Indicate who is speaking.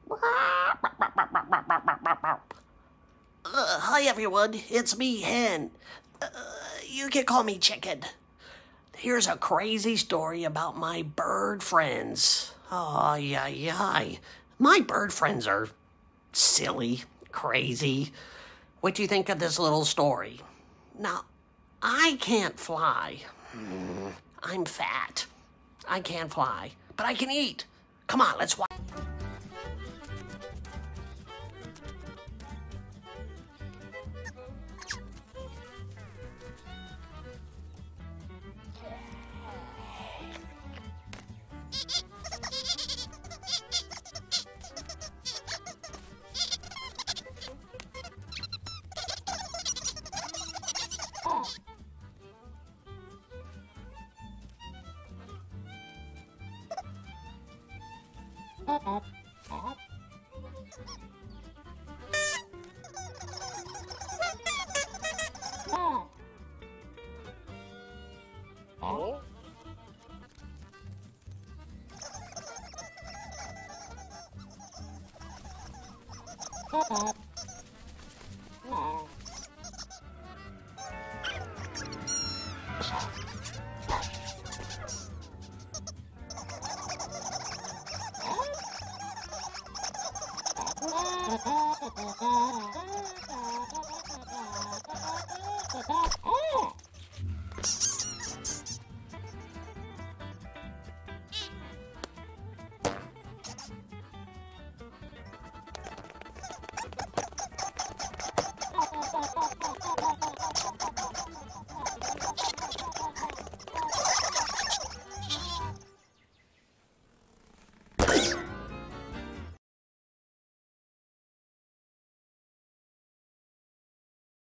Speaker 1: Hi everyone, it's me, Hen. You can call me Chicken. Here's a crazy story about my bird friends. Oh, yeah. My bird friends are silly, crazy. What do you think of this little story? Now, I can't fly. I'm fat. I can't fly, but I can eat. Come on, let's watch.